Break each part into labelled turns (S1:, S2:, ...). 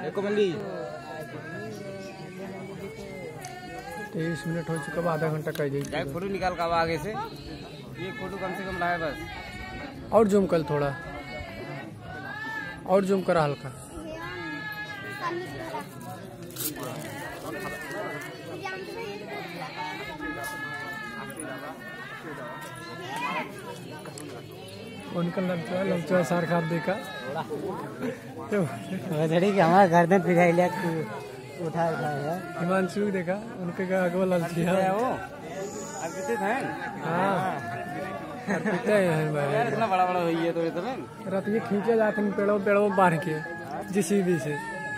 S1: 23 minute हो चुका, आधा घंटा कर जाए।
S2: फोटो निकाल का आगे से, ये फोटो कम से कम रहा है बस।
S1: और जूम कर थोड़ा, और जूम करा हल्का। उनका लंचवा सार खाद देखा तो
S2: हमारा गर्दन पिघाई लिया उठा
S1: हिमांशु देखा उनके अगवा ललचिया
S2: इतना बड़ा बड़ा हुई है तो
S1: रात में खींचे जाते हैं पेड़ों पेड़ों बांध के JCB से।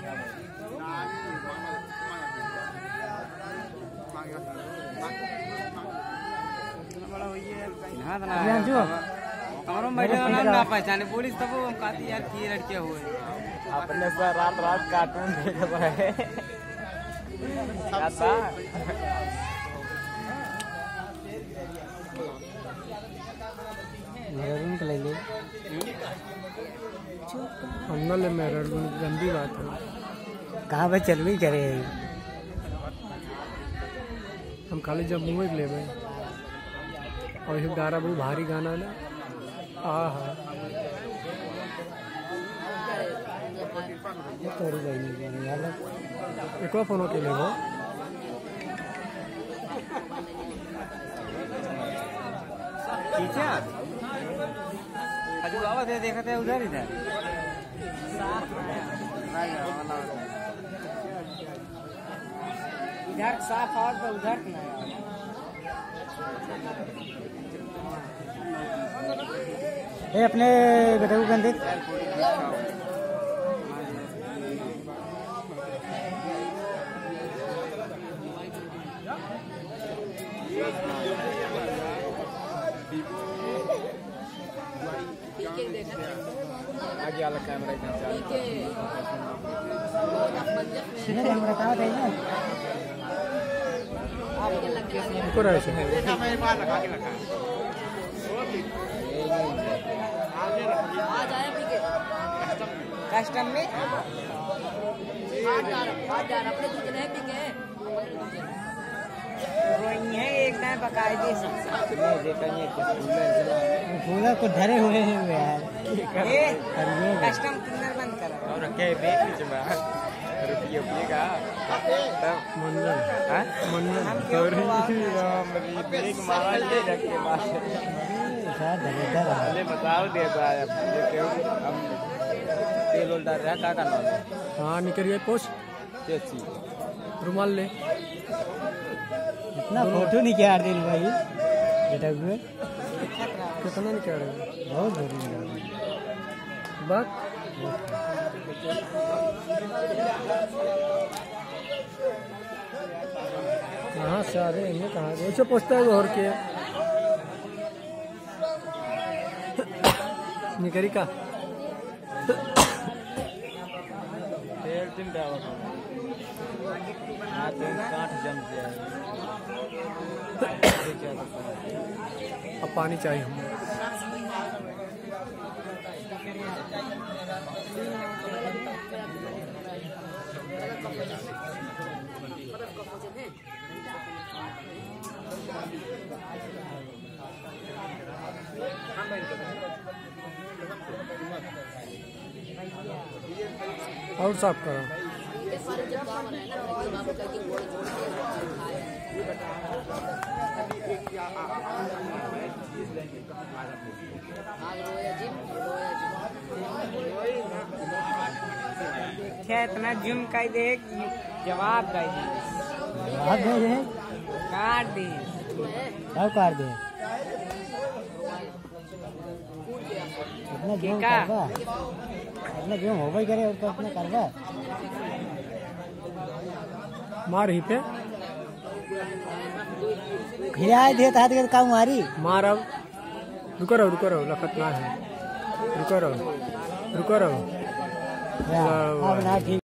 S2: हमारा मैडम ना पहचाने पुलिस तब हम कहती यार की लड़के हुए अपने सर रात रात कार्टून देख रहे
S1: ले मेरा गंदी बात है।
S2: कहाँ पे चल भी करे
S1: हम खाली जब मुँह ले भाई और ये गाना बहुत भारी गाना ना। एक फोन के लिए वो
S2: देखा था उधर इधर इधर साफ और तो उधर अपने बेटे को गंदे आगे वाला कैमरा कस्टम में है एक टाइम बकायदे फूलर को धरे हुए हैं यार। कस्टम किन्नर बंद करो और क्या बीच में रुपये का
S1: मंडल
S2: एक मारा ले रखे बताओ देता है हम तेल उल डाल रहा क्या करना।
S1: हाँ निकलिए पोस्ट रुमाल ले
S2: इतना फोटो नहीं क्या दिल भाई बेटा हुए
S1: कितना निकल रहा है
S2: बहुत जरूरी
S1: बात। कहाँ से आ रहे हैं कहाँ वैसे पूछता है घर के निकरी का अब पानी चाहिए हमें। और साफ करो
S2: क्या इतना जूम कर दे जवाब दे काट दे क्या काट दे अपना जूम हो गई करे और तो अपना करवा
S1: मार ही पे
S2: खिलाए देता है काम मारी
S1: मार। अब रुको रहो लखत ना है रुको रहो
S2: अब ना ठीक।